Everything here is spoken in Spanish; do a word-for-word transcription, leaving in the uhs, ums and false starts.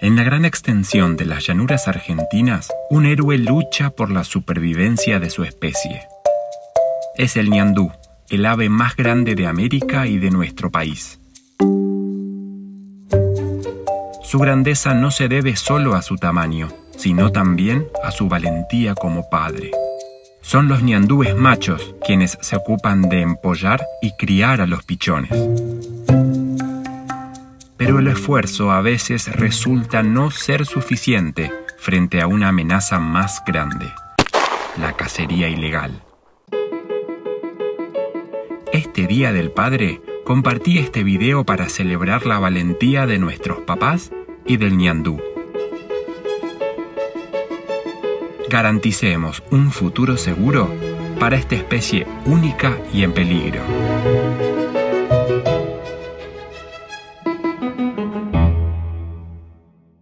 En la gran extensión de las llanuras argentinas, un héroe lucha por la supervivencia de su especie. Es el ñandú, el ave más grande de América y de nuestro país. Su grandeza no se debe solo a su tamaño, sino también a su valentía como padre. Son los ñandúes machos quienes se ocupan de empollar y criar a los pichones. Pero el esfuerzo a veces resulta no ser suficiente frente a una amenaza más grande: la cacería ilegal. Este Día del Padre compartí este video para celebrar la valentía de nuestros papás y del ñandú. Garanticemos un futuro seguro para esta especie única y en peligro.